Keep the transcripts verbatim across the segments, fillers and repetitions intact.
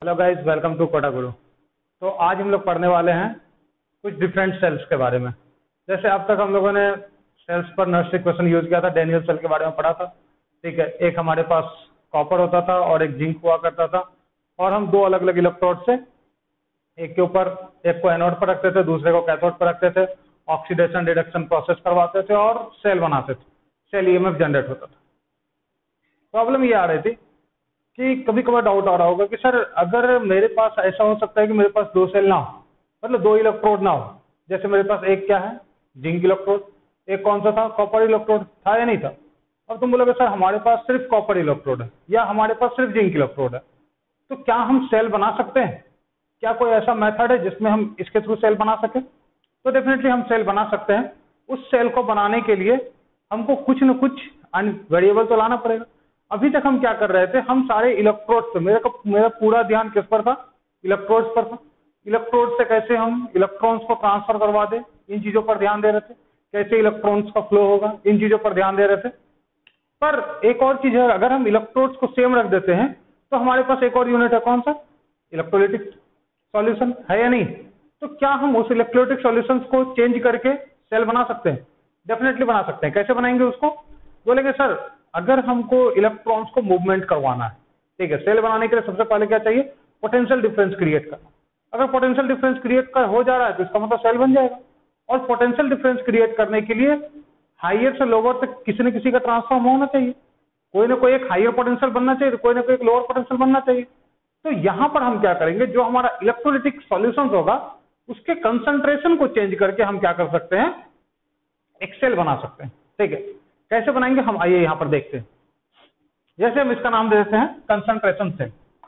Hello guys, welcome to Kota Guru. तो आज हम लोग पढ़ने वाले हैं कुछ डिफरेंट सेल्स के बारे में। जैसे अब तक हम लोगों ने सेल्स पर नर्सरी क्वेश्चन यूज किया था, डेनियल सेल के बारे में पढ़ा था। ठीक है, एक हमारे पास कॉपर होता था और एक जिंक हुआ करता था, और हम दो अलग अलग इलेक्ट्रोड से एक के ऊपर एक को एनोड पर रखते थे, दूसरे को कैथोड पर रखते थे, ऑक्सीडेशन रिडक्शन प्रोसेस करवाते थे और सेल बनाते थे। सेल ईएमएफ जनरेट होता था। प्रॉब्लम ये आ रही थी कि कभी कभार डाउट आ रहा होगा कि सर अगर मेरे पास ऐसा हो सकता है कि मेरे पास दो सेल ना हो, मतलब दो इलेक्ट्रोड ना हो। जैसे मेरे पास एक क्या है, जिंक इलेक्ट्रोड, एक कौन सा था, कॉपर इलेक्ट्रोड था या नहीं था। अब तुम बोलोगे सर हमारे पास सिर्फ कॉपर इलेक्ट्रोड है या हमारे पास सिर्फ जिंक इलेक्ट्रोड है, तो क्या हम सेल बना सकते हैं? क्या कोई ऐसा मेथड है जिसमें हम इसके थ्रू सेल बना सकें? तो डेफिनेटली हम सेल बना सकते हैं। उस सेल को बनाने के लिए हमको कुछ न कुछ वेरिएबल तो लाना पड़ेगा। अभी तक हम क्या कर रहे थे, हम सारे इलेक्ट्रोड पे, मेरे को मेरा पूरा ध्यान किस पर था, इलेक्ट्रोड्स पर था। इलेक्ट्रोड से कैसे हम इलेक्ट्रॉन्स को ट्रांसफर करवा दे, इन चीजों पर ध्यान दे रहे थे। कैसे इलेक्ट्रॉन्स का फ्लो होगा, इन चीजों पर ध्यान दे रहे थे। पर एक और चीज है, अगर हम इलेक्ट्रोड्स को सेम रख देते हैं तो हमारे पास एक और यूनिट है, कौन सा, इलेक्ट्रोलाइटिक सॉल्यूशन है या नहीं। तो क्या हम उस इलेक्ट्रोलाइटिक सॉल्यूशंस को चेंज करके सेल बना सकते हैं? डेफिनेटली बना सकते हैं। कैसे बनाएंगे उसको? बोलेंगे सर अगर हमको इलेक्ट्रॉन्स को मूवमेंट करवाना है, ठीक है, सेल बनाने के लिए सबसे पहले क्या चाहिए, पोटेंशियल डिफरेंस क्रिएट करना। अगर पोटेंशियल डिफरेंस क्रिएट कर हो जा रहा है तो इसका मतलब सेल बन जाएगा। और पोटेंशियल डिफरेंस क्रिएट करने के लिए हाइयर से लोअर तक किसी न किसी का ट्रांसफॉर्म होना चाहिए। कोई ना कोई एक हाइयर पोटेंशियल बनना चाहिए, कोई ना कोई एक लोअर पोटेंशियल बनना चाहिए। तो यहां पर हम क्या करेंगे, जो हमारा इलेक्ट्रोलाइटिक सॉल्यूशन होगा उसके कंसंट्रेशन को चेंज करके हम क्या कर सकते हैं, एक सेल बना सकते हैं। ठीक है, कैसे बनाएंगे हम आइए यहां पर देखते हैं। जैसे हम इसका नाम दे देते हैं कंसंट्रेशन सेल।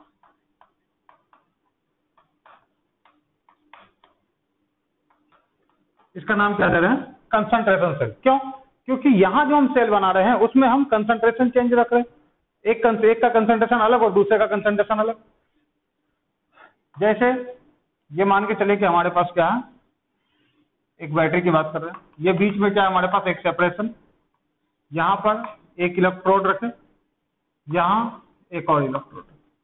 इसका नाम क्या दे रहे हैं, कंसंट्रेशन सेल। क्यों? क्योंकि यहां जो हम सेल बना रहे हैं उसमें हम कंसंट्रेशन चेंज रख रहे हैं। एक एक का कंसंट्रेशन अलग और दूसरे का कंसंट्रेशन अलग। जैसे ये मान के चले कि हमारे पास क्या है, एक बैटरी की बात कर रहे हैं, ये बीच में क्या है हमारे पास, एक सेपरेशन। यहां पर एक इलेक्ट्रोड रखें, यहां एक और इलेक्ट्रोड।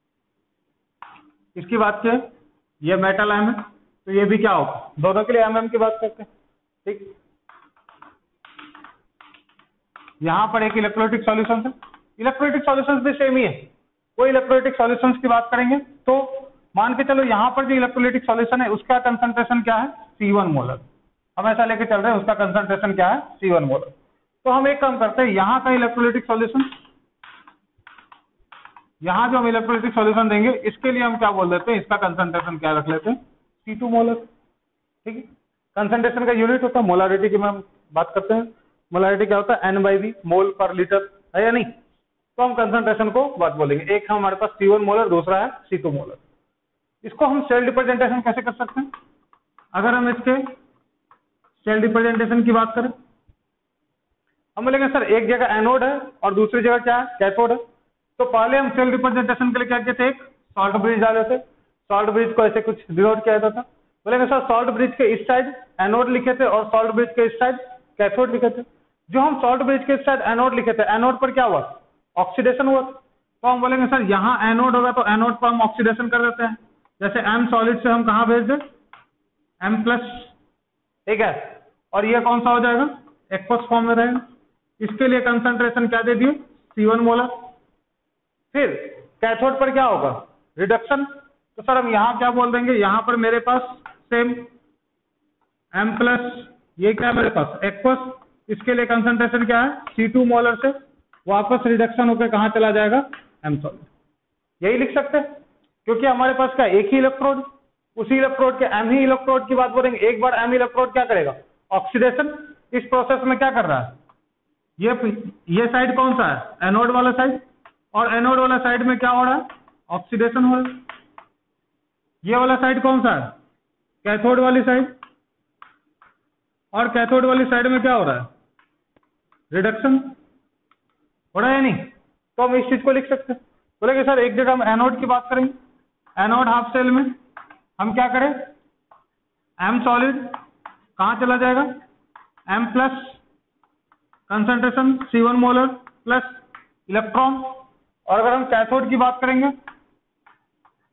इसकी बात करें, ये मेटल एम है तो ये भी क्या होगा, दोनों के लिए एम एम की बात करते हैं। ठीक, यहां पर एक इलेक्ट्रोलाइटिक सॉल्यूशन है। इलेक्ट्रोलाइटिक सॉल्यूशंस भी सेम ही है। कोई इलेक्ट्रोलाइटिक सॉल्यूशंस की बात करेंगे तो मान के चलो यहां पर जो इलेक्ट्रोलाइटिक सॉल्यूशन है उसका कंसंट्रेशन क्या है, सी वन मोलर। हम ऐसा लेके चल रहे हैं, उसका कंसंट्रेशन क्या है, सी वन मोलर। तो हम एक काम करते हैं, यहां का इलेक्ट्रोलाइटिक सॉल्यूशन, यहां जो हम इलेक्ट्रोलाइटिक सॉल्यूशन देंगे इसके लिए हम क्या बोल देते हैं, इसका कंसंट्रेशन क्या रख लेते हैं, सी टू मोलर। ठीक है, कंसंट्रेशन का यूनिट होता है मोलारिटी की, हम बात करते हैं। मोलारिटी क्या होता है, एन बाई वी, मोल पर लीटर, है या नहीं। तो हम कंसंट्रेशन को बात बोलेंगे, एक हमारे पास सी वन मोलर, दूसरा है सी टू मोलर। इसको हम सेल रिप्रेजेंटेशन कैसे कर सकते हैं? अगर हम इसके सेल रिप्रेजेंटेशन की बात करें, हम बोलेंगे सर एक जगह एनोड है और दूसरी जगह क्या है, कैथोड है। तो पहले हम सेल रिप्रेजेंटेशन के लिए क्या कहते हैं, एक सॉल्ट ब्रिज डाले थे। सॉल्ट ब्रिज को ऐसे कुछ डिनोट किया जाता था। बोलेंगे सर सॉल्ट ब्रिज के इस साइड एनोड लिखे थे और सॉल्ट ब्रिज के इस साइड कैथोड लिखे थे। जो हम सॉल्ट ब्रिज के इस साइड एनोड लिखे थे, एनोड पर क्या हुआ, ऑक्सीडेशन हुआ। तो हम बोलेंगे सर यहाँ एनोड होगा तो एनोड पर हम ऑक्सीडेशन कर देते हैं। जैसे एम सॉलिड से हम कहाँ भेज दें, एम प्लस। ठीक है, और ये कौन सा हो जाएगा, एक्वस फॉर्म में रहेगा। इसके लिए कंसंट्रेशन क्या दे दिए, सी वन मोलर। फिर कैथोड पर क्या होगा, रिडक्शन। तो सर हम यहाँ क्या बोल देंगे, यहाँ पर मेरे पास सेम एम प्लस, ये क्या है मेरे पास एक्वस। इसके लिए कंसंट्रेशन क्या है, सी टू मोलर से वापस रिडक्शन होकर कहाँ चला जाएगा, एम सॉलिड। यही लिख सकते हैं क्योंकि हमारे पास क्या, एक ही इलेक्ट्रोड, उसी इलेक्ट्रोड के एम ही इलेक्ट्रोड की बात बोलेंगे। एक बार एम इलेक्ट्रोड क्या करेगा, ऑक्सीडेशन। इस प्रोसेस में क्या कर रहा है, ये ये साइड कौन सा है, एनोड वाला साइड, और एनोड वाला साइड में क्या हो रहा है, ऑक्सीडेशन हो रहा है। ये वाला साइड कौन सा है, कैथोड वाली साइड, और कैथोड वाली साइड में क्या हो रहा है, रिडक्शन हो रहा है नहीं। तो हम इस चीज को लिख सकते हैं। बोलेंगे सर एक जगह हम एनोड की बात करेंगे, एनोड हाफ सेल में हम क्या करें, एम सॉलिड कहां चला जाएगा, M plus, concentration C one molar plus electron. और अगर हम कैथोड की बात करेंगे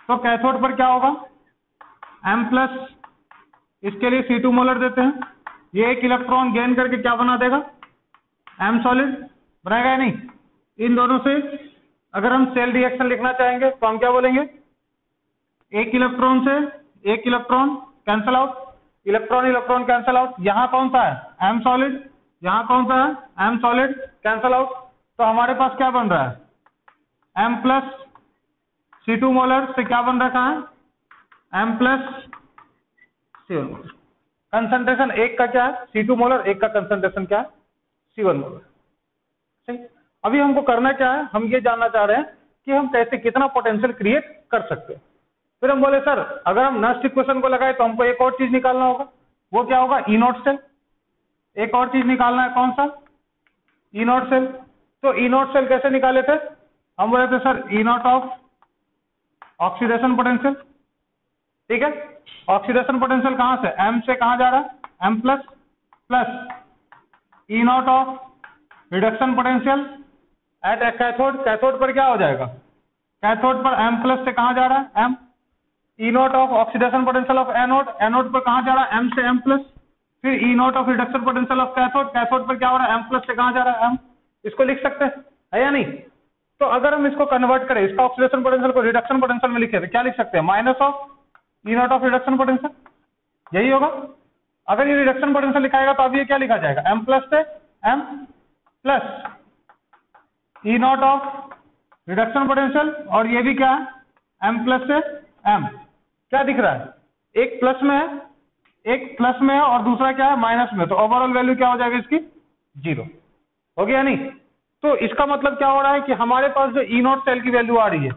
तो कैथोड पर क्या होगा, M प्लस, इसके लिए सी टू मोलर देते हैं, ये एक इलेक्ट्रॉन गेन करके क्या बना देगा, M सॉलिड बनाएगा या नहीं। इन दोनों से अगर हम सेल रिएक्शन लिखना चाहेंगे तो हम क्या बोलेंगे, एक इलेक्ट्रॉन से एक electron cancel out, electron electron cancel out, यहाँ कौन सा है M सॉलिड, यहाँ कौन सा है M सॉलिड, कैंसल आउट। तो हमारे पास क्या बन रहा है, M plus C two molar से क्या बन रखा है, M plus C one molar. Concentration एक का क्या है सी टू मोलर, एक का कंसंट्रेशन क्या है सी वन मोलर। सही, अभी हमको करना क्या है, हम ये जानना चाह रहे हैं कि हम कैसे कितना पोटेंशियल क्रिएट कर सकते हैं। फिर हम बोले सर अगर हम नस्ट इक्वेशन को लगाए तो हमको एक और चीज निकालना होगा, वो क्या होगा, ई नॉट सेल। एक और चीज निकालना है, कौन सा, ई नॉट सेल। तो ई नॉट सेल कैसे निकाले थे, हम बोले थे sir E not of oxidation potential, ठीक है। ऑक्सीडेशन पोटेंशियल कहां से, एम से कहां जा रहा है M plus, plus E not of reduction potential at cathode, cathode पर क्या हो जाएगा, कैथोड पर एम प्लस से कहां जा रहा है M, E not of oxidation potential of anode, anode पर कहां जा रहा है एम से एम प्लस, फिर E not of reduction potential of cathode, cathode पर क्या हो रहा है एम प्लस से कहां जा रहा है एम। इसको लिख सकते हैं है या नहीं। तो अगर हम इसको कन्वर्ट करें, इसका ऑक्सीडेशन पोटेंशियल को रिडक्शन पोटेंशियल में लिखे तो क्या लिख सकते हैं, minus of E not of reduction potential, यही होगा। अगर ये रिडक्शन पोटेंशियल लिखाएगा तो अब ये क्या लिखा जाएगा, एम प्लस से M plus E not of reduction potential, और ये भी क्या है एम प्लस से एम। क्या दिख रहा है, एक प्लस में है, एक प्लस में है और दूसरा क्या है माइनस में, तो ओवरऑल वैल्यू क्या हो जाएगी इसकी, जीरो हो गया नहीं। तो इसका मतलब क्या हो रहा है कि हमारे पास जो ई नॉट सेल की वैल्यू आ रही है,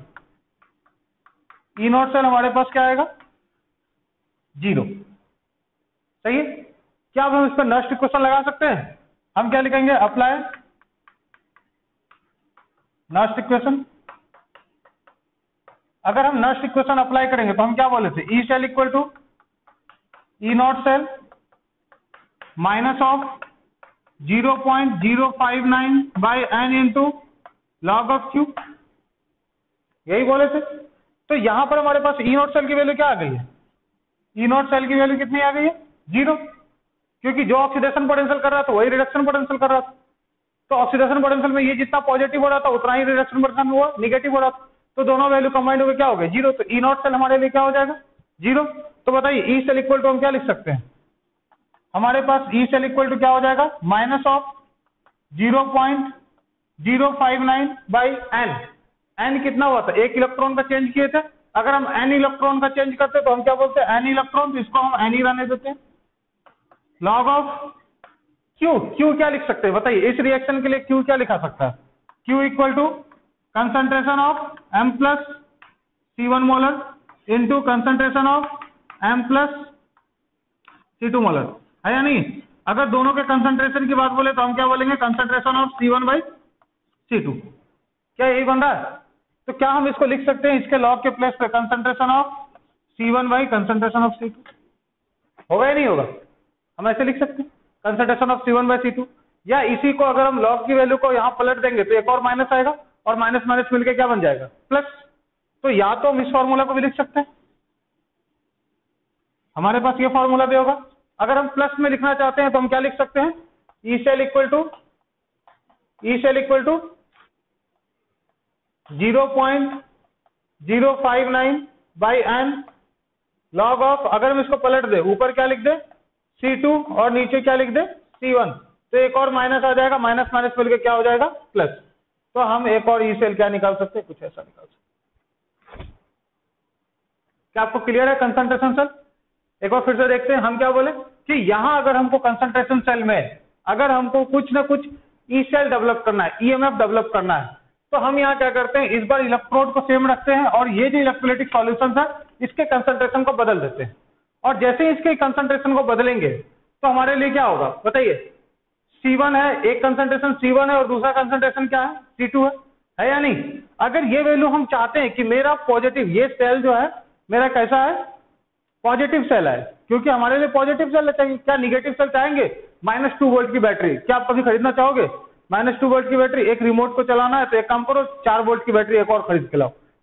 ई नॉट सेल हमारे पास क्या आएगा, जीरो। सही है, क्या अब हम इस पर नस्ट इक्वेशन लगा सकते हैं, हम क्या लिखेंगे, अप्लाई नस्ट इक्वेशन। अगर हम नस्ट इक्वेशन अप्लाई करेंगे तो हम क्या बोले थे, E cell equal to E not cell minus of zero point zero five nine by N into log of Q, यही बोले थे। तो यहां पर हमारे पास ई नॉट सेल की वैल्यू क्या आ गई है, ई नॉट सेल की वैल्यू कितनी आ गई है, जीरो, क्योंकि जो ऑक्सीडेशन पोटेंशियल कर रहा था वही रिडक्शन पोटेंशियल कर रहा था। तो ऑक्सीडेशन पोटेंशियल में ये जितना पॉजिटिव हो रहा था उतना ही रिडक्शन पोटेंशियल में हुआ निगेटिव हो रहा था, तो दोनों वैल्यू कंबाइंड होकर क्या हो गया, जीरो। तो ई नॉट सेल हमारे लिए क्या हो जाएगा, जीरो। तो बताइए ई सेल इक्वल टू हम क्या लिख सकते हैं, हमारे पास ई सेल इक्वल टू क्या हो जाएगा, minus of zero point zero five nine by N. N कितना हुआ था, एक इलेक्ट्रॉन का चेंज किए थे। अगर हम एन इलेक्ट्रॉन का चेंज करते तो हम क्या बोलते हैं, एन इलेक्ट्रॉन, तो इसको हम एन ही रहने देते हैं। लॉग ऑफ क्यू, क्यू क्या लिख सकते हैं बताइए, इस रिएक्शन के लिए क्यू क्या लिखा सकता है, Q equal to concentration of M plus C one molar into concentration of M plus C two molar, है या नहीं। अगर दोनों के कंसंट्रेशन की बात बोले तो हम क्या बोलेंगे, concentration of C one by C two. क्या यही बन रहा है, तो क्या हम इसको लिख सकते हैं इसके लॉग के प्लेस पे, concentration of C one by concentration of C two, होगा या नहीं होगा, हम ऐसे लिख सकते हैं concentration of C one by C two. या इसी को अगर हम लॉग की वैल्यू को यहाँ पलट देंगे तो एक और माइनस आएगा और माइनस माइनस मिलकर क्या बन जाएगा, प्लस। तो या तो हम इस फॉर्मूला को भी लिख सकते हैं, हमारे पास ये फॉर्मूला भी होगा। अगर हम प्लस में लिखना चाहते हैं तो हम क्या लिख सकते हैं, E cell equal to E cell equal to zero point zero five nine by N log of, अगर हम इसको पलट दे ऊपर क्या लिख दे सी टू और नीचे क्या लिख दे सी वन, तो एक और माइनस आ जाएगा, माइनस माइनस मिलकर क्या हो जाएगा, प्लस। तो हम एक और ई सेल क्या निकाल सकते हैं, कुछ ऐसा निकाल सकते हैं। क्या आपको क्लियर है कंसंट्रेशन सेल। एक बार फिर से देखते हैं, हम क्या बोले कि यहां अगर हमको कंसंट्रेशन सेल में अगर हमको कुछ ना कुछ ई सेल डेवलप करना है, ईएमएफ डेवलप करना है, तो हम यहाँ क्या करते हैं, इस बार इलेक्ट्रोड को सेम रखते हैं और ये जो इलेक्ट्रोलाइटिक सॉल्यूशन है इसके कंसंट्रेशन को बदल देते हैं। और जैसे ही इसके कंसंट्रेशन को बदलेंगे तो हमारे लिए क्या होगा बताइए, सी वन है, एक कंसंट्रेशन सी वन है और दूसरा कंसंट्रेशन क्या है, सी टू है, है या नहीं। अगर ये वैल्यू हम चाहते हैं कि मेरा पॉजिटिव, ये सेल जो है मेरा कैसा है, पॉजिटिव सेल है, क्योंकि हमारे लिए पॉजिटिव सेल चाहिए। क्या निगेटिव सेल चाहेंगे, माइनस टू वोल्ट की बैटरी, क्या आप कभी खरीदना चाहोगे माइनस टू वोल्ट की बैटरी। एक रिमोट को चलाना है तो एक काम करो, चार वोल्ट की बैटरी एक और खरीद के लाओ,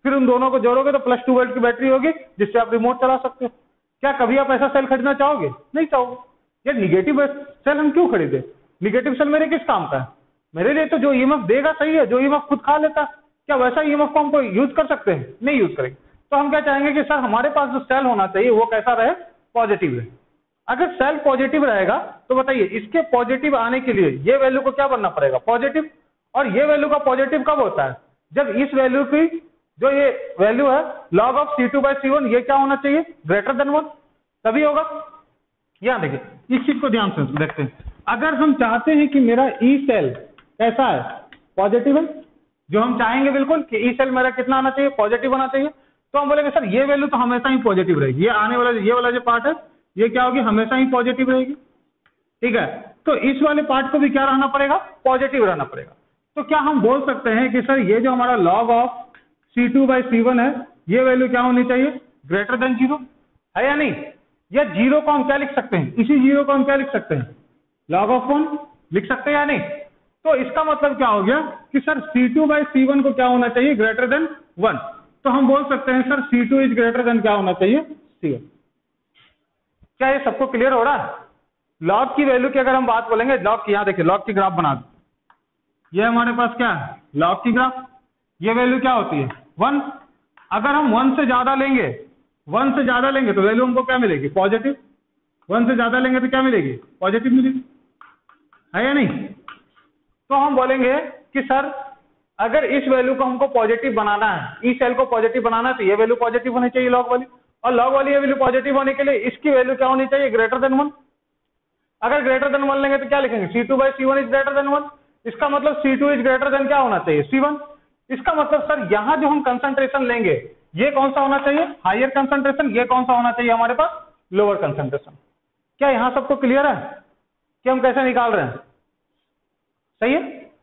फिर उन दोनों को जोड़ोगे तो प्लस टू वोल्ट की बैटरी होगी जिससे आप रिमोट चला सकते हो। क्या कभी आप ऐसा सेल खरीदना चाहोगे? नहीं चाहोगे। ये निगेटिव सेल हम क्यों खरीदे? निगेटिव सेल मेरे किस काम का है? मेरे लिए तो जो ईएमएफ देगा सही है, जो ईएमएफ खुद खा लेता है। क्या वैसा ईएमएफ को हमको यूज कर सकते हैं? नहीं यूज करेंगे। तो हम क्या चाहेंगे कि सर हमारे पास जो सेल होना चाहिए वो कैसा रहे? पॉजिटिव रहे। अगर सेल पॉजिटिव रहेगा तो बताइए इसके पॉजिटिव आने के लिए ये वैल्यू को क्या बनना पड़ेगा? पॉजिटिव। और ये वैल्यू का पॉजिटिव कब होता है? जब इस वैल्यू की जो ये वैल्यू है log of C two by C one ये क्या होना चाहिए? ग्रेटर देन वन, तभी होगा। यहां देखिए इस चीज को ध्यान से देखते हैं। अगर हम चाहते हैं कि मेरा ई सेल कैसा है? पॉजिटिव है। जो हम चाहेंगे बिल्कुल कि ई सेल मेरा कितना आना चाहिए? पॉजिटिव होना चाहिए। तो हम बोलेंगे सर ये वैल्यू तो हमेशा ही पॉजिटिव रहेगी, ये आने वाला ये वाला जो पार्ट है ये क्या होगी? हमेशा ही पॉजिटिव रहेगी। ठीक है, तो इस वाले पार्ट को भी क्या रहना पड़ेगा? पॉजिटिव रहना पड़ेगा। तो क्या हम बोल सकते हैं कि सर ये जो हमारा log of C two by C one है ये वैल्यू क्या होनी चाहिए? ग्रेटर देन जीरो, है या नहीं? या जीरो को हम क्या लिख सकते हैं? इसी जीरो को हम क्या लिख सकते हैं? लॉग ऑफ वन लिख सकते हैं या नहीं? तो इसका मतलब क्या हो गया कि sir C two by C one को क्या होना चाहिए? Greater than one. तो हम बोल सकते हैं sir C two is greater than क्या होना चाहिए? C one. क्या ये सबको क्लियर हो रहा है? लॉग की वैल्यू की अगर हम बात बोलेंगे, लॉग की यहां देखिए लॉग की ग्राफ बना दो। ये हमारे पास क्या है? लॉग की ग्राफ। ये वैल्यू क्या होती है? वन। अगर हम वन से ज्यादा लेंगे, वन से ज्यादा लेंगे तो वैल्यू हमको क्या मिलेगी? पॉजिटिव। वन से ज्यादा लेंगे तो क्या मिलेगी? पॉजिटिव मिलेगी, है या नहीं? तो हम बोलेंगे कि सर अगर इस वैल्यू को हमको पॉजिटिव बनाना है, ई सेल को पॉजिटिव बनाना है तो ये वैल्यू पॉजिटिव होनी चाहिए लॉग वाली, और लॉग वाली ये वैल्यू पॉजिटिव होने के लिए इसकी वैल्यू क्या होनी चाहिए? Greater than one. अगर ग्रेटर देन वन लेंगे तो क्या लिखेंगे? C two by C one is greater than one. इसका मतलब C two is greater than क्या होना चाहिए? C one. इसका मतलब सर यहां जो हम कंसंट्रेशन लेंगे ये कौन सा होना चाहिए? Higher concentration. ये कौन सा होना चाहिए हमारे पास? Lower concentration. क्या यहां सबको क्लियर है कि हम कैसे निकाल रहे हैं? सही है।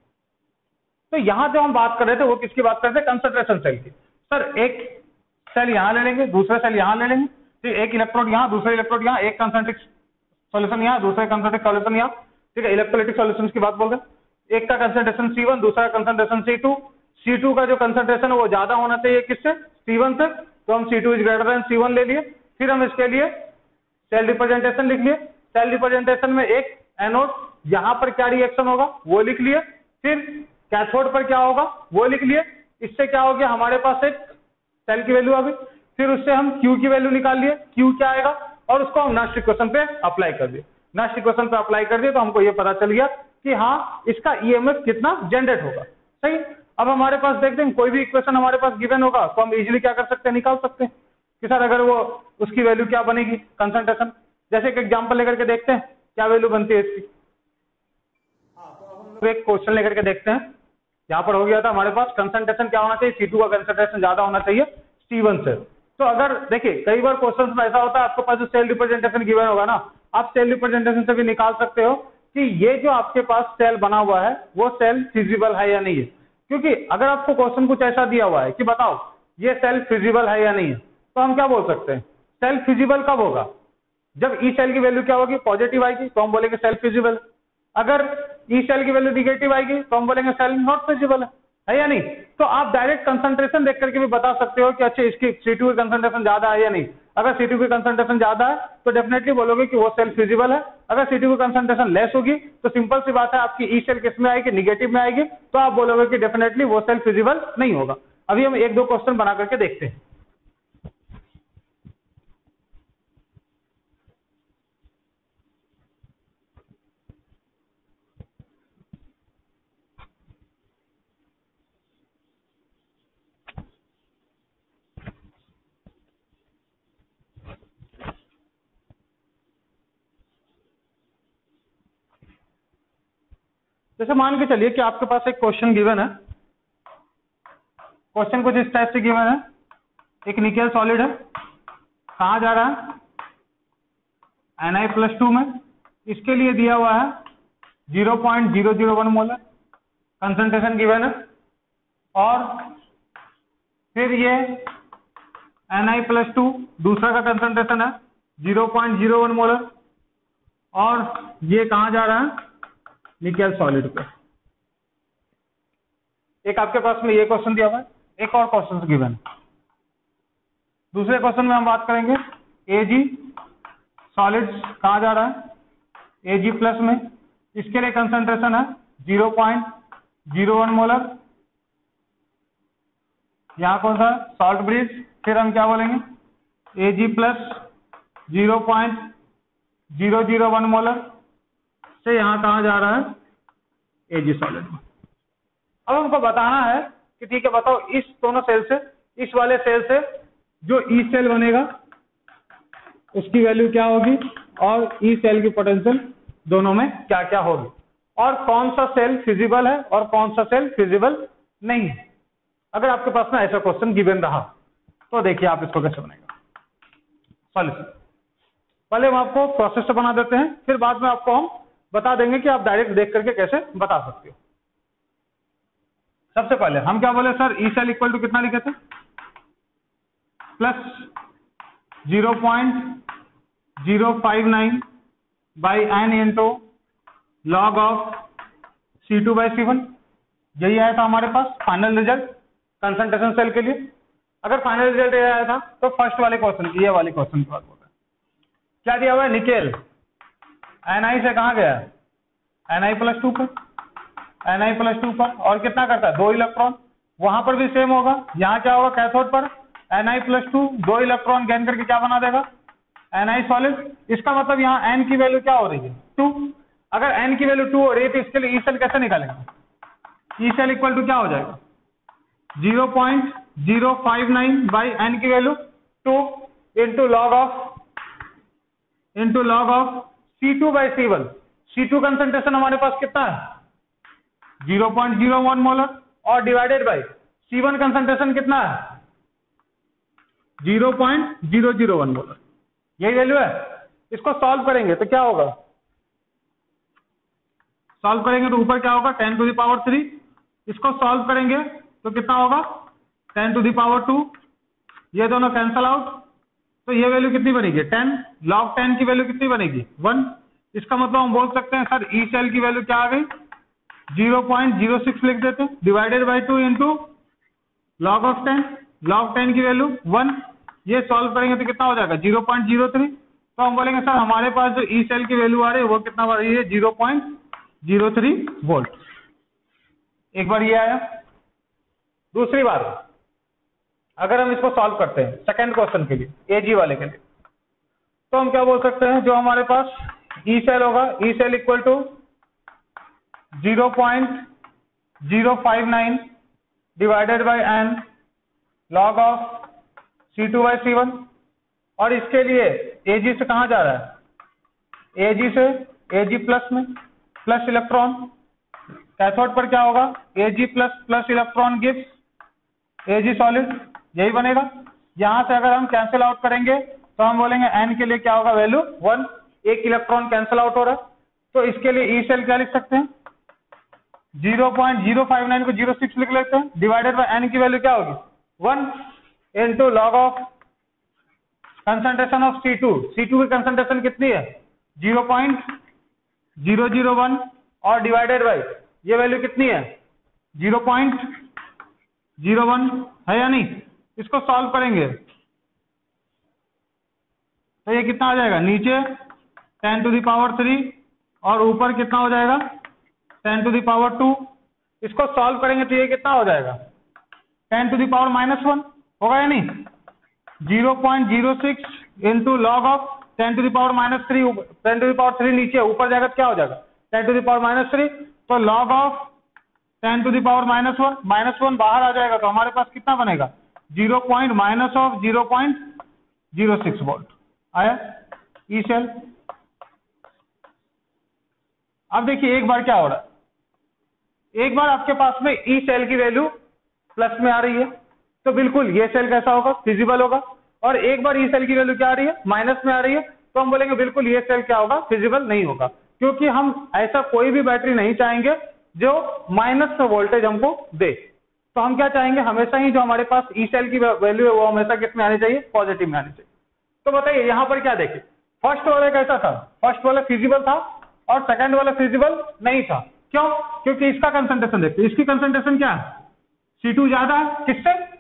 तो यहां जो हम बात कर रहे थे वो किसकी बात कर रहे थे? कंसंट्रेशन सेल की। सर एक सेल यहां ले लेंगे, दूसरा सेल यहां ले लेंगे, फिर एक इलेक्ट्रोड यहां, दूसरा इलेक्ट्रोड यहां, एक कंसंट्रिक सॉल्यूशन यहां, दूसरा कंसंट्रिक सॉल्यूशन यहां। ठीक है, इलेक्ट्रोलाइटिक सॉल्यूशन की बात बोल रहे हैं। एक का कंसंट्रेशन सी वन, दूसरा concentration C two. C two का जो कंसंट्रेशन है वो ज्यादा होना चाहिए किससे? सी वन से। तो हम C two is greater than C one ले लिए। फिर हम इसके लिए सेल रिप्रेजेंटेशन लिख लिए। सेल रिप्रेजेंटेशन में एक एनोड यहां पर क्या रिएक्शन होगा वो लिख लिए। फिर कैथोड पर क्या होगा वो लिख लिए। इससे क्या हो गया? हमारे पास एक सेल की वैल्यू आ गई। फिर उससे हम क्यू की वैल्यू निकाल लिए, क्यू क्या आएगा, और उसको हम नास्ट इक्वेशन पे अप्लाई कर दिए। नास्ट इक्वेशन पे अप्लाई कर दिए तो हमको ये पता चल गया कि हाँ इसका ईएमएफ कितना जनरेट होगा। सही। अब हमारे पास देखते हैं कोई भी इक्वेशन हमारे पास गिवन होगा तो हम इजीली क्या कर सकते हैं? निकाल सकते हैं कि सर अगर वो उसकी वैल्यू क्या बनेगी? कंसंट्रेशन। जैसे एक एग्जांपल लेकर के देखते हैं क्या वैल्यू बनती है इसकी। हाँ, तो अब हम लोग एक क्वेश्चन लेकर के देखते हैं। यहाँ पर हो गया था हमारे पास कंसंट्रेशन क्या होना चाहिए? सी टू का कंसंट्रेशन ज्यादा होना चाहिए सी वन से। तो अगर देखिए कई बार क्वेश्चन में ऐसा होता है आपके पास जो सेल रिप्रेजेंटेशन गिवन होगा ना, आप सेल रिप्रेजेंटेशन से भी निकाल सकते हो कि ये जो आपके पास सेल बना हुआ है वो सेल फिजिबल है या नहीं है। क्योंकि अगर आपको क्वेश्चन कुछ ऐसा दिया हुआ है कि बताओ ये सेल फिजिबल है या नहीं है, तो हम क्या बोल सकते हैं? सेल फिजिबल कब होगा? जब ई सेल की वैल्यू क्या होगी? पॉजिटिव आएगी तो हम बोलेंगे सेल फिजिबल। अगर ई सेल की वैल्यू निगेटिव आएगी तो हम बोलेंगे सेल नॉट फिजिबल है, है या नहीं? तो आप डायरेक्ट कंसंट्रेशन देख करके भी बता सकते हो कि अच्छा इसकी सी टू की कंसंट्रेशन ज्यादा है या नहीं। अगर सी टू की कंसंट्रेशन ज्यादा है तो डेफिनेटली बोलोगे कि वो सेल फिजिबल है। अगर सी टू की कंसंट्रेशन लेस होगी तो सिंपल सी बात है आपकी ई सेल किस में आएगी? निगेटिव में आएगी। तो आप बोलोगे कि डेफिनेटली वो सेल फिजिबल नहीं होगा। अभी हम एक दो क्वेश्चन बना करके देखते हैं। जैसे मान के चलिए कि आपके पास एक क्वेश्चन गिवन है। क्वेश्चन कुछ इस टाइप से गिवन है। एक निकेल सॉलिड है, कहाँ जा रहा है? एन आई प्लस टू में। इसके लिए दिया हुआ है zero point zero zero one molar concentration given है। और फिर ये एन आई प्लस टू दूसरा का कंसंट्रेशन है zero point zero one molar. और ये कहाँ जा रहा है? निकेल सॉलिड पे। एक आपके पास में ये क्वेश्चन दिया हुआ है, एक और क्वेश्चन गिवन। दूसरे क्वेश्चन में हम बात करेंगे Ag सॉलिड्स कहाँ जा रहा है Ag प्लस में, इसके लिए कंसंट्रेशन है zero point zero one molar. यहाँ कौन सा सॉल्ट ब्रिज, फिर हम क्या बोलेंगे Ag plus zero point zero zero one molar से यहाँ कहाँ जा रहा है Ag सॉलिड में। अब हमको बताना है कि ठीक है बताओ इस दोनों सेल से, इस वाले सेल से जो ई सेल बनेगा उसकी वैल्यू क्या होगी और ई सेल की पोटेंशियल दोनों में क्या क्या होगी, और कौन सा सेल फिजिबल है और कौन सा सेल फिजिबल नहीं है। अगर आपके पास में ऐसा क्वेश्चन गिवन रहा तो देखिए आप इसको कैसे बनेगा सॉल्यूशन। पहले हम आपको प्रोसेस से बना देते हैं, फिर बाद में आपको हम बता देंगे कि आप डायरेक्ट देख करके कैसे बता सकते हो। सबसे पहले हम क्या बोले sir, E cell equal to कितना लिखे थे, plus zero point zero five nine by N into log of C two by C one. यही आया था हमारे पास फाइनल रिजल्ट कंसंट्रेशन सेल के लिए। अगर फाइनल रिजल्ट ये आया था तो फर्स्ट वाले क्वेश्चन, ये वाले क्वेश्चन की बात बोल रहे हैं। क्या दिया हुआ है, निकेल एन आई से कहाँ गया, एन आई प्लस टू पर, एन आई प्लस टू पर, और कितना करता है दो इलेक्ट्रॉन। वहां पर भी सेम होगा, यहाँ क्या होगा कैथोड पर एन आई प्लस टू दो इलेक्ट्रॉन गेन करके क्या बना देगा एन आई सॉलिड। इसका मतलब यहाँ एन की वैल्यू क्या हो रही है टू। अगर एन की वैल्यू टू हो रही है तो इसके लिए ई सेल कैसे निकालेंगे, ई सेल इक्वल टू क्या हो जाएगा zero point zero five nine by N की value two into log of into log of C two by C one. C two concentration हमारे पास कितना है zero point zero one molar और divided by C one concentration कितना है zero point zero zero one molar. यही value है। इसको सॉल्व करेंगे तो क्या होगा, सॉल्व करेंगे तो ऊपर क्या होगा ten to the power three. इसको सॉल्व करेंगे तो कितना होगा ten to the power two. ये दोनों कैंसल आउट तो ये वैल्यू कितनी बनेगी टेन, लॉग टेन की वैल्यू कितनी बनेगी वन। इसका मतलब हम बोल सकते हैं सर ई सेल की वैल्यू क्या आ गई जीरो पॉइंट जीरो सिक्स लिख देते हैं divided by two into log of ten, log ten की वैल्यू वन। ये सॉल्व करेंगे तो कितना हो जाएगा जीरो पॉइंट जीरो थ्री। तो हम बोलेंगे सर हमारे पास जो ई सेल की वैल्यू आ रही है वो कितना आ रही है zero point zero three volt. एक बार ये आया। दूसरी बार अगर हम इसको सॉल्व करते हैं सेकंड क्वेश्चन के लिए एजी वाले के लिए, तो हम क्या बोल सकते हैं जो हमारे पास ई सेल होगा, E cell equal to zero point zero five nine divided by N log of C two by C one. और इसके लिए एजी से कहां जा रहा है एजी से एजी प्लस में, प्लस इलेक्ट्रॉन। कैथोड पर क्या होगा AG plus plus electron gives AG solid, यही बनेगा। यहां से अगर हम कैंसिल आउट करेंगे तो हम बोलेंगे एन के लिए क्या होगा वैल्यू वन, एक इलेक्ट्रॉन कैंसिल आउट हो रहा है। तो इसके लिए ई सेल क्या लिख सकते हैं zero point zero five nine को जीरो सिक्स लिख लेते हैं डिवाइडेड बाई एन की वैल्यू क्या होगी one into log of concentration of C two. C two की कंसंट्रेशन कितनी है zero point zero zero one और डिवाइडेड बाई ये वैल्यू कितनी है जीरो पॉइंट जीरो वन है या नहीं। इसको सॉल्व करेंगे तो ये कितना आ जाएगा नीचे ten to the power three और ऊपर कितना हो जाएगा ten to the power two. इसको सॉल्व करेंगे तो ये कितना हो जाएगा ten to the power minus one होगा या नहीं। Zero point zero six into log of ten to the power minus three, ten to the power three नीचे ऊपर जाएगा तो क्या हो जाएगा ten to the power minus three. तो log of ten to the power minus one, minus one बाहर आ जाएगा तो हमारे पास कितना बनेगा zero point minus of zero point zero six volt आया ई सेल। अब देखिए एक बार क्या हो रहा है, एक बार आपके पास में ई सेल की वैल्यू प्लस में आ रही है तो बिल्कुल ये सेल कैसा होगा फिजिबल होगा, और एक बार ई सेल की वैल्यू क्या आ रही है माइनस में आ रही है तो हम बोलेंगे बिल्कुल ये सेल क्या होगा फिजिबल नहीं होगा, क्योंकि हम ऐसा कोई भी बैटरी नहीं चाहेंगे जो माइनस में वोल्टेज हमको दे। तो हम क्या चाहेंगे हमेशा ही जो हमारे पास ई सेल की वैल्यू है वो हमेशा किस में आनी चाहिए पॉजिटिव में आनी चाहिए। तो बताइए यहाँ पर क्या देखें, फर्स्ट वाला कैसा था, फर्स्ट वाला फिजिबल था और सेकंड वाला फिजिबल नहीं था। क्यों, क्योंकि इसका कंसंट्रेशन देखते, इसकी कंसंट्रेशन क्या है सी टू ज्यादा है किससे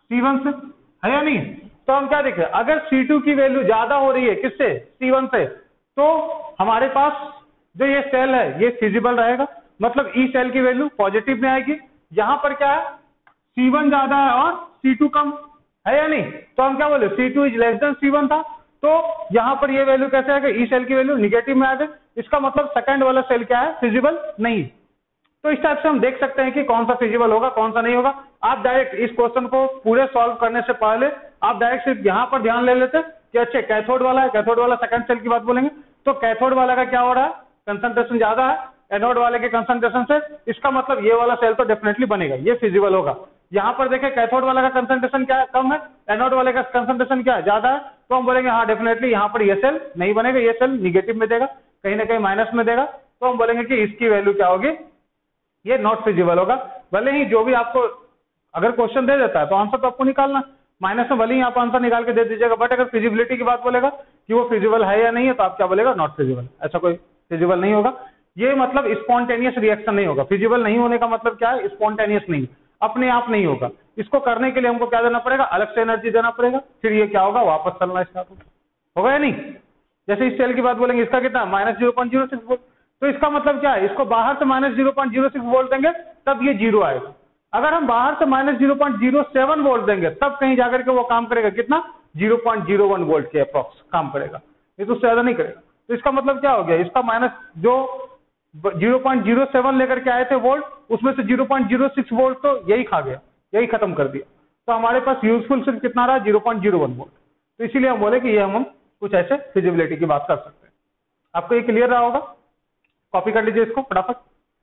सी वन से, है या नहीं? तो हम क्या देखें, अगर सी टू की वैल्यू ज्यादा हो रही है किससे, सी वन से, तो हमारे पास जो ये सेल है ये फिजिबल रहेगा, मतलब ई सेल की वैल्यू पॉजिटिव में आएगी। यहां पर क्या है, सी वन ज्यादा है और सी टू कम, है या नहीं? तो हम क्या बोले, C two is less than C one था, तो यहां पर ये वैल्यू कैसे आएगा, ई सेल की वैल्यू निगेटिव में आ जाए, इसका मतलब सेकंड वाला सेल क्या है, फिजिबल नहीं। तो इस टाइप से हम देख सकते हैं कि कौन सा फिजिबल होगा कौन सा नहीं होगा। आप डायरेक्ट इस क्वेश्चन को पूरे सॉल्व करने से पहले आप डायरेक्ट सिर्फ यहां पर ध्यान ले लेते कि अच्छे कैथोड वाला है, कैथोड वाला सेकंड सेल की बात बोलेंगे, तो कैथोड वाला का क्या हो रहा है, कंसंट्रेशन ज्यादा है एनोड वाले के कंसंट्रेशन से, इसका मतलब ये वाला सेल तो डेफिनेटली बनेगा, ये फिजिबल होगा। यहां पर देखें कैथोड वाला का कंसंट्रेशन क्या है, कम है, एनोड वाले का कंसंट्रेशन क्या है, ज्यादा है, तो हम बोलेंगे हाँ डेफिनेटली यहाँ पर ये सेल नहीं बनेगा, ये सेल निगेटिव में देगा, कहीं ना कहीं माइनस में देगा, तो हम बोलेंगे कि इसकी वैल्यू क्या होगी, ये नॉट फिजिबल होगा। भले ही जो भी आपको अगर क्वेश्चन दे देता है तो आंसर तो आपको निकालना, माइनस में भले ही आप आंसर निकाल के दे दीजिएगा, बट अगर फिजिबिलिटी की बात बोलेगा कि वो फिजिबल है या नहीं है, तो आप क्या बोलेगा, नॉट फिजिबल, ऐसा कोई फिजिबल नहीं होगा। ये मतलब स्पॉन्टेनियस रिएक्शन नहीं होगा, फिजिबल नहीं होने का मतलब क्या है, स्पॉन्टेनियस नहीं, अपने आप नहीं होगा। इसको करने के लिए हमको क्या देना पड़ेगा, अलग से एनर्जी देना पड़ेगा, फिर ये क्या होगा, वापस चलना स्टार्ट होगा या नहीं। जैसे इस सेल की बात बोलेंगे, इसका कितना minus zero point zero six volt, तो इसका मतलब क्या है, इसको बाहर से minus zero point zero six volt देंगे तब ये जीरो आएगा। अगर हम बाहर से minus zero point zero seven volt देंगे तब कहीं जाकर के वो काम करेगा कितना, zero point zero one volt के अप्रॉक्स काम करेगा, ये तो उससे ज्यादा नहीं करेगा। तो इसका मतलब क्या हो गया, इसका माइनस जो जीरो पॉइंट जीरो सेवन लेकर के आए थे वोल्ट, उसमें से zero point zero six volt तो यही खा गया, यही खत्म कर दिया, तो हमारे पास यूजफुल सिर्फ कितना रहा, zero point zero one volt. तो इसीलिए हम बोले कि ये हम कुछ ऐसे फिजिबिलिटी की बात कर सकते हैं। आपको ये क्लियर रहा होगा, कॉपी कर लीजिए इसको फटाफट।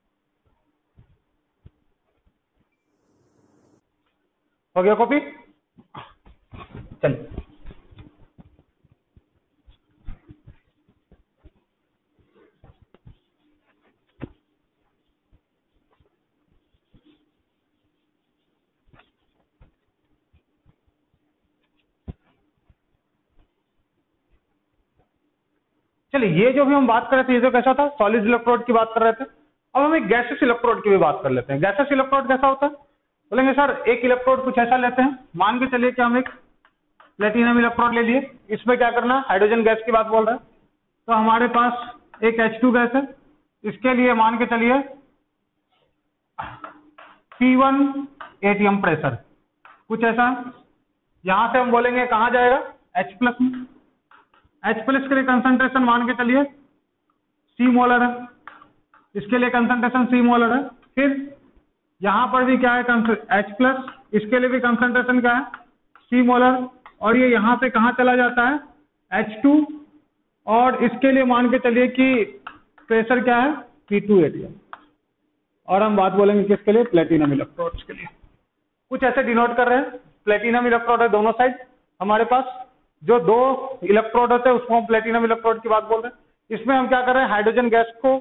हो गया कॉपी, चलिए चलिए ये जो भी हम बात कर रहे थे, ये जो कैसा था, सॉलिड इलेक्ट्रोड की बात कर रहे थे। अब हम एक गैसेस इलेक्ट्रोड की भी बात कर लेते हैं। गैसेस इलेक्ट्रोड कैसा होता है, बोलेंगे सर एक इलेक्ट्रोड कुछ ऐसा लेते हैं, मान के चलिए कि हम एक प्लेटिनम इलेक्ट्रोड ले लिए, इसमें क्या करना है, हाइड्रोजन गैस की बात बोल रहे हैं, तो हमारे पास एक एच टू गैस है, इसके लिए मान के चलिए पी वन एटीएम प्रेशर कुछ ऐसा, यहां से हम बोलेंगे कहां जाएगा, H प्लस में। H प्लस के लिए कंसंट्रेशन मान के चलिए सी मोलर है, इसके लिए कंसंट्रेशन सी मोलर है। फिर यहां पर भी क्या है, H प्लस, इसके लिए भी कंसंट्रेशन क्या है, सी मोलर, और ये यहां से कहां चला जाता है, एच टू, और इसके लिए मान के चलिए कि प्रेशर क्या है, पी टू एटीएम। और हम बात बोलेंगे किसके लिए, प्लेटिनम इलेक्ट्रोड्स के लिए। कुछ ऐसे डिनोट कर रहे हैं, प्लेटिनम इलेक्ट्रोड है दोनों साइड, हमारे पास जो दो इलेक्ट्रोड होते हैं उसको हम प्लेटिनम इलेक्ट्रोड की बात बोल रहे हैं। इसमें हम क्या कर रहे हैं, हाइड्रोजन गैस को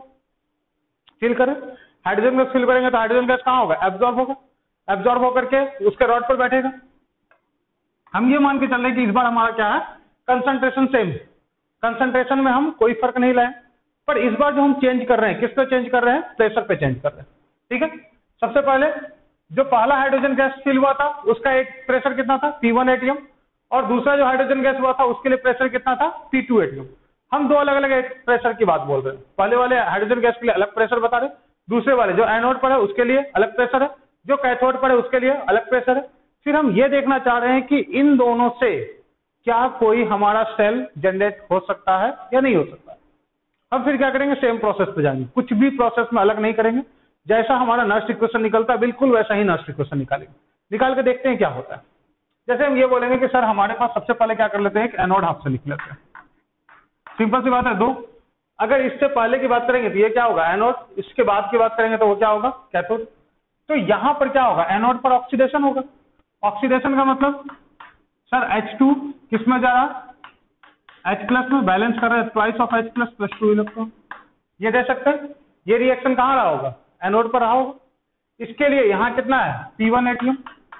फिल करें, हाइड्रोजन गैस फिल करेंगे तो हाइड्रोजन गैस कहां होगा, एब्जॉर्ब होगा, एब्जॉर्ब होकर के उसके रॉड पर बैठेगा। हम ये मान के चल रहे हैं कि इस बार हमारा क्या है, कंसंट्रेशन सेम, कंसंट्रेशन में हम कोई फर्क नहीं लाए, पर इस बार जो हम चेंज कर रहे हैं, किस पे चेंज कर रहे हैं, प्रेशर पे चेंज कर रहे हैं। ठीक है, सबसे पहले जो पहला हाइड्रोजन गैस फिल हुआ था उसका एक प्रेशर कितना था, पी वन एटीएम, और दूसरा जो हाइड्रोजन गैस हुआ था उसके लिए प्रेशर कितना था, पी टू एटीएम। हम दो अलग अलग प्रेशर की बात बोल रहे हैं, पहले वाले हाइड्रोजन गैस के लिए अलग प्रेशर बता रहे, दूसरे वाले जो एनोड पर है उसके लिए अलग प्रेशर है, जो कैथोड पर है उसके लिए अलग प्रेशर है। फिर हम ये देखना चाह रहे हैं कि इन दोनों से क्या कोई हमारा सेल जनरेट हो सकता है या नहीं हो सकता है। हम फिर क्या करेंगे, सेम प्रोसेस पे जाएंगे, कुछ भी प्रोसेस में अलग नहीं करेंगे, जैसा हमारा नर्स इक्वेशन निकलता है बिल्कुल वैसा ही नर्स इक्वेशन निकालेंगे, निकाल के देखते हैं क्या होता है। जैसे हम ये बोलेंगे कि सर हमारे पास सबसे पहले क्या कर लेते हैं, एक एनोड हाफ से लिख लेते हैं, सिंपल सी बात है। दो, अगर इससे पहले की बात करेंगे तो ये क्या होगा, एनोड, इसके बाद की बात करेंगे तो वो क्या होगा, कैथोड। तो यहां पर क्या होगा, एनोड पर ऑक्सीडेशन होगा, ऑक्सीडेशन का मतलब सर एच टू किस में जा रहा, H प्लस में, बैलेंस कर रहे हैं, twice of H plus plus two electron, ये दे सकते हैं। ये रिएक्शन कहां रहा होगा, एनोड पर रहा होगा। इसके लिए यहां कितना है, पी वन एटीएम,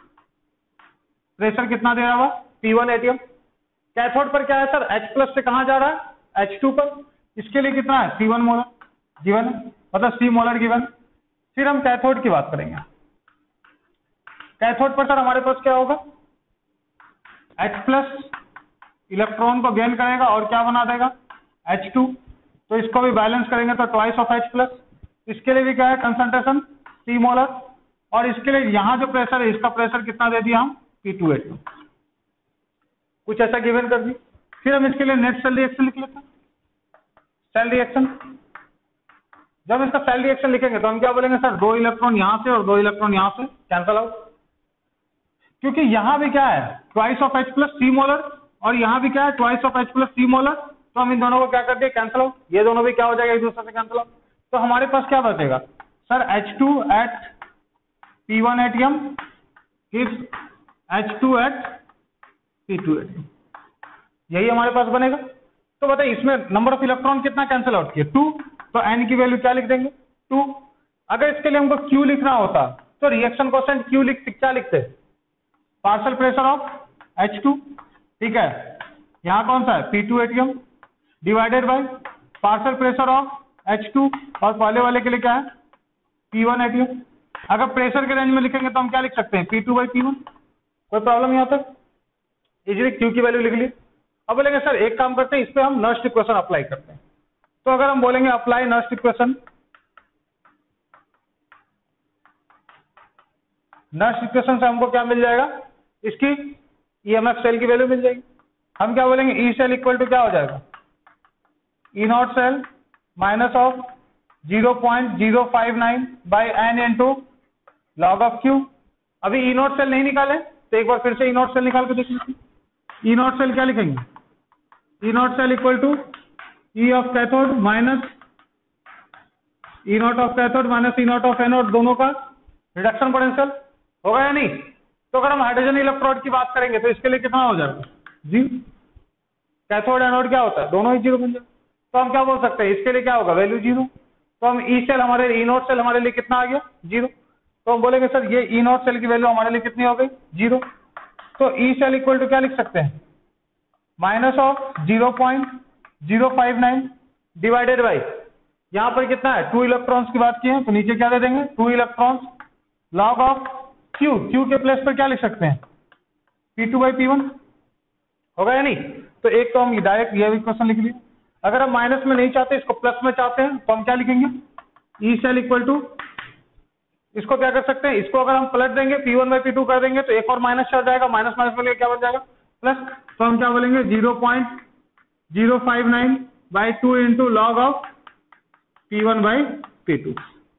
प्रेशर कितना दे रहा हुआ, पी वन एटीएम। कैथोड पर क्या है सर, H प्लस से कहां जा रहा है, एच टू पर, इसके लिए कितना है, सी वन मोलर गिवन है, मतलब सी मोलर गिवन। फिर हम कैथोड की बात करेंगे, कैथोड पर सर हमारे पास क्या होगा, H प्लस इलेक्ट्रॉन को गेन करेगा और क्या बना देगा H टू, तो इसको भी बैलेंस करेंगे तो ट्वाइस ऑफ H प्लस। इसके लिए भी क्या है कंसंट्रेशन सी मोलर, और इसके लिए यहाँ जो प्रेशर है इसका प्रेशर कितना दे दिया हम पी टू एट, कुछ ऐसा गिवन कर दी। फिर हम इसके लिए नेट सेल रिएक्शन लिख लेते हैं। सेल रिएक्शन, जब इसका सेल रिएक्शन लिखेंगे तो हम क्या बोलेंगे सर, दो इलेक्ट्रॉन यहाँ से और दो इलेक्ट्रॉन यहाँ से कैंसल आउट, क्योंकि यहाँ भी क्या है twice of H plus C molar और यहाँ भी क्या है twice of H plus C molar, तो हम इन दोनों को क्या कर दिए कैंसल आउट, ये दोनों भी क्या हो जाएगा एक दूसरे से कैंसल आउट। तो हमारे पास क्या बचेगा sir, H two at P one ATM gives H two at P two ATM, यही हमारे पास बनेगा। तो बताइए इसमें नंबर ऑफ इलेक्ट्रॉन कितना कैंसिल आउट किया, टू, तो एन की वैल्यू क्या लिख देंगे टू। अगर इसके लिए हमको क्यू लिखना होता तो रिएक्शन कोएफिशिएंट क्यू लिख क्या लिखते, partial pressure of H two, ठीक है, यहाँ कौन सा है P two ATM divided by partial pressure of H two, और पहले वाले के लिए क्या है पी वन एटीएम। अगर प्रेशर के रेंज में लिखेंगे तो हम क्या लिख सकते हैं P two by P one, कोई प्रॉब्लम यहाँ तक, इजीली क्यू की वैल्यू लिख ली। अब बोलेंगे सर एक काम करते हैं, इस पे हम नर्स्ट इक्वेशन अप्लाई करते हैं। तो अगर हम बोलेंगे apply Nernst equation, Nernst equation से हमको क्या मिल जाएगा, इसकी ईएमएफ सेल की वैल्यू मिल जाएगी। हम क्या बोलेंगे ई सेल इक्वल टू क्या हो जाएगा, E not cell minus of zero point zero five nine by N into log of Q. अभी ई नॉट सेल नहीं निकाले तो एक बार फिर से ई नॉट सेल निकाल के देख लीजिए। ई नॉट सेल क्या लिखेंगे, E not cell equal to E of cathode minus E not of cathode minus E not of anode, दोनों का रिडक्शन पोटेंशियल होगा या नहीं। तो अगर हम हाइड्रोजन इलेक्ट्रोड की बात करेंगे तो इसके लिए कितना हो जाएगा जीरो, कैथोड एनोड क्या होता है दोनों ही जीरो बन जाए, तो हम क्या बोल सकते हैं इसके लिए क्या होगा वैल्यू जीरो। तो हम ई सेल हमारे ई नॉट सेल हमारे लिए कितना आ गया जीरो, तो हम बोलेंगे सर ये ई नॉट सेल की वैल्यू हमारे लिए कितनी हो गई जीरो। तो ई सेल इक्वल टू क्या लिख सकते हैं minus of zero point zero five nine divided by, यहाँ पर कितना है टू इलेक्ट्रॉन्स की बात की है तो नीचे क्या दे देंगे two electrons log of Q, Q के प्लेस पर क्या लिख सकते हैं P two by P one, होगा या नहीं। तो एक तो हम डायरेक्ट ये इक्वेशन लिख लिए। अगर हम माइनस में नहीं चाहते इसको प्लस में चाहते हैं तो हम क्या लिखेंगे ई सेल इक्वल टू, इसको क्या कर सकते हैं, इसको अगर हम पलट देंगे P one by P two कर देंगे तो एक और माइनस चल जाएगा, माइनस माइनस में क्या बन जाएगा प्लस, तो हम क्या बोलेंगे zero point zero five nine by two into log of P one by P two,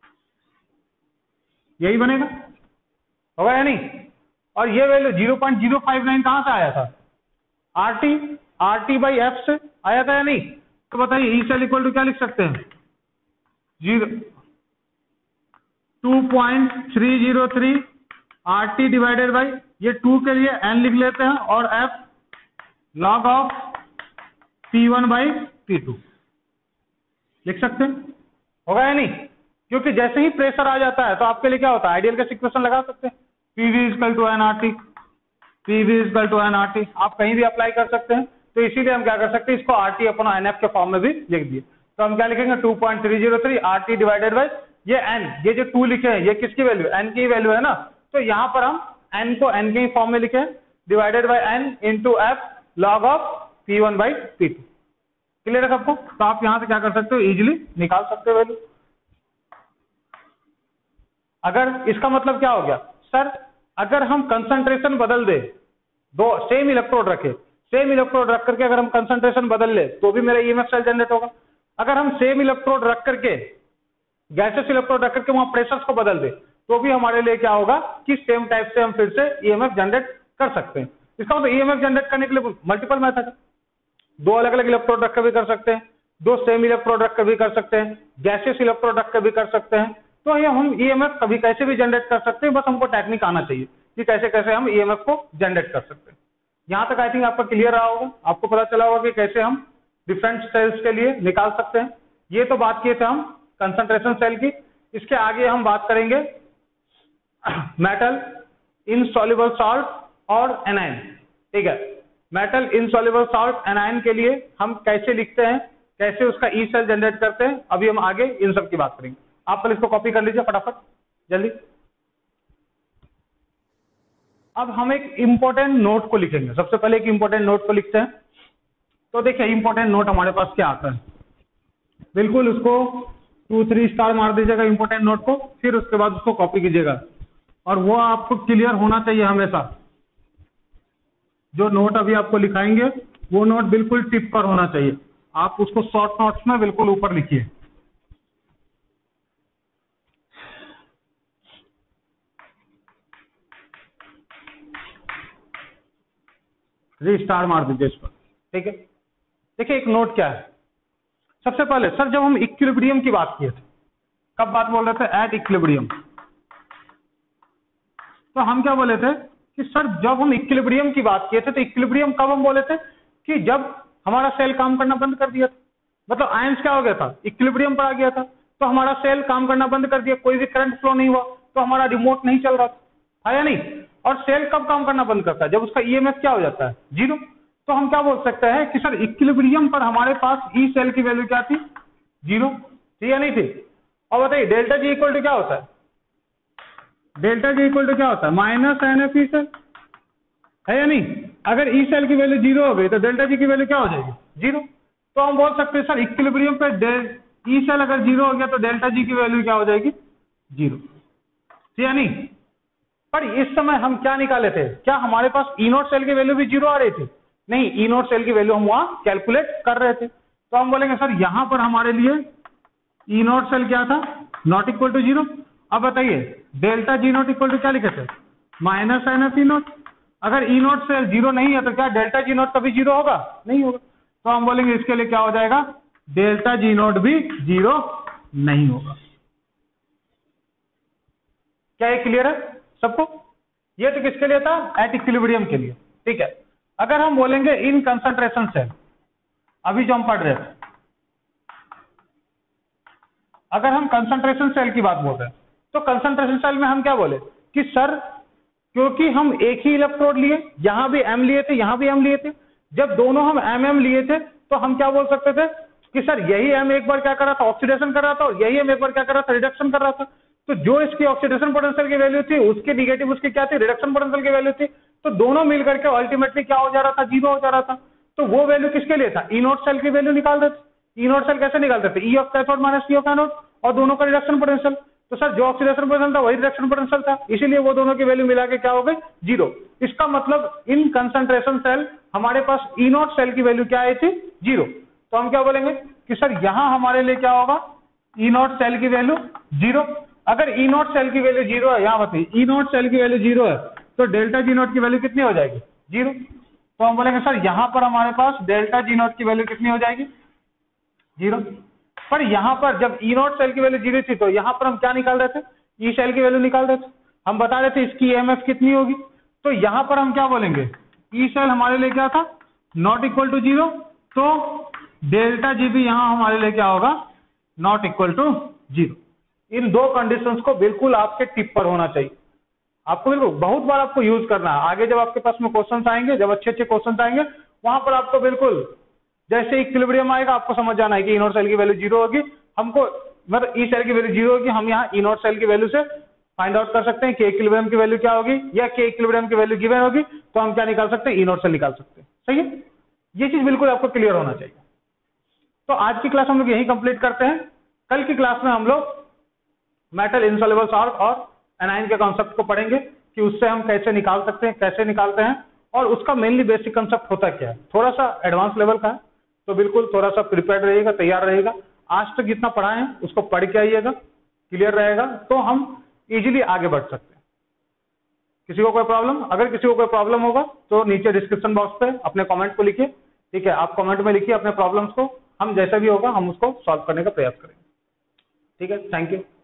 यही बनेगा, होगा या नहीं। और ये value zero point zero five nine कहां से आया था, R T R T by F से आया था या नहीं। तो बताइए ई सेल इक्वल टू क्या लिख सकते हैं zero two point three zero three R T divided by, ये टू के लिए एन लिख लेते हैं और F log of P one by P two लिख सकते हैं, होगा या नहीं। क्योंकि जैसे ही प्रेशर आ जाता है तो आपके लिए क्या होता है आइडियल का इक्वेशन लगा सकते हैं, PV equal to N R T, PV equal to N R T, आप कहीं भी अप्लाई कर सकते हैं। तो इसीलिए हम क्या कर सकते हैं इसको आर टी अपना एन एफ के फॉर्म में भी लिख दिए। तो हम क्या लिखेंगे two point three zero three R T divided by ये एन, ये जो टू लिखे हैं ये किसकी वैल्यू एन की वैल्यू है ना, तो यहाँ पर हम एन को एन के ही फॉर्म में लिखे divided by N into F log of P one by P two. Clear है सबको। तो आप यहां से क्या कर सकते हो इजिली निकाल सकते हो वैल्यू। अगर इसका मतलब क्या हो गया सर, अगर हम कंसंट्रेशन बदल दे, दो सेम इलेक्ट्रोड रखे, सेम इलेक्ट्रोड रख करके अगर हम कंसंट्रेशन बदल ले तो भी मेरा ईएमएफ सेल जनरेट होगा। अगर हम सेम इलेक्ट्रोड रख करके गैसेस इलेक्ट्रोड रख करके वहां प्रेशर्स को बदल दे तो भी हमारे लिए क्या होगा कि सेम टाइप से हम फिर से ईएमएफ जनरेट कर सकते हैं। इसका मतलब ईएमएफ जनरेट करने के लिए मल्टीपल मेथड है, दो अलग अलग इलेक्ट्रोड रख कर भी कर सकते हैं, दो सेम इलेक्ट्रोड रख कर भी कर सकते हैं, गैसेस इलेक्ट्रोड रख कर भी कर सकते हैं। तो ये हम ईएमएफ कभी कैसे भी जनरेट कर सकते हैं, बस हमको टेक्निक आना चाहिए कि कैसे कैसे हम ईएमएफ को जनरेट कर सकते हैं। यहां तक आई थिंक आपका क्लियर रहा होगा, आपको पता चला होगा कि कैसे हम डिफरेंट सेल्स के लिए निकाल सकते हैं। ये तो बात किए थे हम कंसंट्रेशन सेल की। इसके आगे हम बात करेंगे मेटल इनसॉल्युबल सॉल्ट और एनायन। ठीक है, मेटल इनसॉल्युबल सॉल्ट एनायन के लिए हम कैसे लिखते हैं, कैसे उसका ई सेल जनरेट करते हैं, अभी हम आगे इन सब की बात करेंगे। आप पहले इसको कॉपी कर लीजिए फटाफट जल्दी। अब हम एक इंपॉर्टेंट नोट को लिखेंगे। सबसे पहले एक इंपॉर्टेंट नोट को लिखते हैं। तो देखिए इंपॉर्टेंट नोट हमारे पास क्या आता है, बिल्कुल उसको टू थ्री स्टार मार दीजिएगा इंपॉर्टेंट नोट को, फिर उसके बाद उसको कॉपी कीजिएगा और वो आपको क्लियर होना चाहिए हमेशा। जो नोट अभी आपको लिखाएंगे वो नोट बिल्कुल टिप पर होना चाहिए। आप उसको शॉर्ट नोट्स में बिल्कुल ऊपर लिखिए। रीस्टार मार दीजिए इस पर, ठीक है। देखिए एक नोट क्या है, सबसे पहले सर जब हम इक्विलिब्रियम की बात किए थे, कब बात बोल रहे थे, एट इक्विलिब्रियम, तो हम क्या बोले थे कि सर जब हम इक्विलिब्रियम की बात किए थे तो इक्विलिब्रियम कब हम बोले थे कि जब हमारा सेल काम करना बंद कर दिया था, मतलब आयंस क्या हो गया था, इक्विलिब्रियम पर आ गया था, तो हमारा सेल काम करना बंद कर दिया, कोई भी करंट फ्लो नहीं हुआ, तो हमारा रिमोट नहीं चल रहा था, है या नहीं। और सेल कब काम करना बंद करता है, जब उसका ईएमएफ क्या हो जाता है, जीरो। तो हम क्या बोल सकते हैं कि सर इक्विलिब्रियम पर हमारे पास ई सेल की वैल्यू क्या थी, जीरो थी या नहीं थी। और बताइए डेल्टा जी इक्वल टू क्या होता है, डेल्टा जी इक्वल टू क्या होता है, minus n F E cell, है या नहीं। अगर ई सेल की वैल्यू जीरो हो गई तो डेल्टा जी की वैल्यू क्या हो जाएगी, जीरो। तो हम बोल सकते हैं सर इक्विलिब्रियम पे ई सेल अगर जीरो हो गया तो डेल्टा जी की वैल्यू क्या हो जाएगी, जीरो, या नहीं। पर इस समय हम क्या निकाले थे, क्या हमारे पास ई नोट सेल की वैल्यू भी जीरो आ रही थी, नहीं, ई नोट सेल की वैल्यू हम वहां कैलकुलेट कर रहे थे। तो हम बोलेंगे सर यहां पर हमारे लिए ई नोट सेल क्या था, नॉट इक्वल टू जीरो। अब बताइए delta G naught equal to क्या लिखे थे, minus n F E naught. अगर ई नोट सेल जीरो नहीं है तो क्या डेल्टा जी नोट कभी जीरो होगा, नहीं होगा। तो हम बोलेंगे इसके लिए क्या हो जाएगा, डेल्टा जी नोट भी जीरो नहीं होगा। क्या ये क्लियर है सबको। ये तो किसके लिए था, एट इक्विलिब्रियम के लिए, ठीक है। अगर हम बोलेंगे इन कंसंट्रेशन सेल, अभी जो हम पढ़ रहे थे, अगर हम कंसंट्रेशन सेल की बात बोल रहे हैं तो कंसंट्रेशन सेल में हम क्या बोले कि सर क्योंकि हम एक ही इलेक्ट्रोड लिए, यहां भी एम लिए थे, यहां भी एम लिए थे, जब दोनों हम एम एम लिए थे तो हम क्या बोल सकते थे कि सर यही एम एक बार क्या कर रहा था, ऑक्सीडेशन कर रहा था, और यही एम एक बार क्या कर रहा था, रिडक्शन कर रहा था। तो जो इसकी ऑक्सीडेशन पोटेंशियल की वैल्यू थी उसकी निगेटिव उसकी क्या थी, रिडक्शन पोटेंशियल की वैल्यू थी। तो दोनों मिलकर के अल्टीमेटली क्या हो जा रहा था, जीरो हो जा रहा था। तो वो वैल्यू किसके लिए था, ई नोट सेल की वैल्यू निकाल देते। ई नोट सेल कैसे निकालते थे, E of cathode minus E of anode, और दोनों का रिडक्शन पोटेंशियल। तो सर जो ऑक्सीडेशन पोटेंशियल था वही रिडक्शन पोटेंशियल था, इसीलिए वो दोनों की वैल्यू मिला के क्या हो गई, जीरो। इसका मतलब इन कंसंट्रेशन सेल हमारे पास ई नोट सेल की वैल्यू क्या आई थी, जीरो। तो हम क्या बोलेंगे कि सर यहां हमारे लिए क्या होगा, ई नोट सेल की वैल्यू जीरो। अगर ई नोट सेल की वैल्यू जीरो है, यहां बताइए ई नोट सेल की वैल्यू जीरो है तो डेल्टा जी नोट की वैल्यू कितनी हो जाएगी, जीरो। तो हम बोलेंगे सर यहां पर हमारे पास डेल्टा जी नोट की वैल्यू कितनी हो जाएगी, जीरो। पर यहां पर जब ई नोट सेल की वैल्यू जीरो थी तो यहां पर हम क्या निकाल रहे थे, ई सेल की वैल्यू निकाल रहे थे, हम बता रहे थे इसकी ईएमएफ कितनी होगी। तो यहां पर हम क्या बोलेंगे, ई सेल हमारे लिए क्या था, नॉट इक्वल टू जीरो, तो डेल्टा जी भी यहां हमारे लिए क्या होगा, नॉट इक्वल टू जीरो। इन दो कंडीशंस को बिल्कुल आपके टिप पर होना चाहिए। आपको बिल्कुल बहुत बार आपको यूज करना है। आगे जब आपके पास में क्वेश्चंस आएंगे, जब अच्छे अच्छे क्वेश्चंस आएंगे, वहां पर आपको बिल्कुल जैसे इक्विलिब्रियम आएगा आपको समझ जाना है कि ई नोट सेल की वैल्यू जीरो होगी, हमको मतलब ई सेल की वैल्यू जीरो होगी, हम यहाँ ई नोट सेल की वैल्यू से फाइंड आउट कर सकते हैं कि इक्विलिब्रियम की वैल्यू क्या होगी, या कि इक्विलिब्रियम की वैल्यू गिवन होगी, तो हम क्या निकाल सकते हैं, ई नोट सेल निकाल सकते हैं। सही है, ये चीज बिल्कुल आपको क्लियर होना चाहिए। तो आज की क्लास हम लोग यही कंप्लीट करते हैं। कल की क्लास में हम लोग मेटल इनसॉल्युबल सॉल्ट और एनाइन के कॉन्सेप्ट को पढ़ेंगे कि उससे हम कैसे निकाल सकते हैं, कैसे निकालते हैं, और उसका मेनली बेसिक कंसेप्ट होता क्या है। थोड़ा सा एडवांस लेवल का है, तो बिल्कुल थोड़ा सा प्रिपेयर्ड रहिएगा, तैयार रहेगा। आज तक जितना पढ़ा है उसको पढ़ के आइएगा, क्लियर रहेगा तो हम इजीली आगे बढ़ सकते हैं। किसी को कोई प्रॉब्लम, अगर किसी को कोई प्रॉब्लम होगा तो नीचे डिस्क्रिप्शन बॉक्स पे अपने कमेंट को लिखिए, ठीक है। आप कमेंट में लिखिए अपने प्रॉब्लम्स को, हम जैसा भी होगा हम उसको सॉल्व करने का प्रयास करेंगे, ठीक है। Thank you.